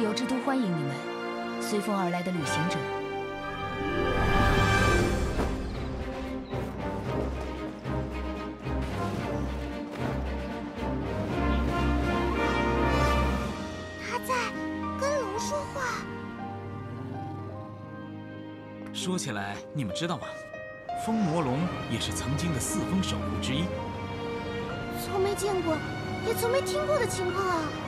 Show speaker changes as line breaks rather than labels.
游之都欢迎你们，随风而来的旅行者。
他在跟龙说话。
说起来，你们知道吗？风魔龙也是曾经的4风守护之一。
从没见过，也从没听过的情况啊！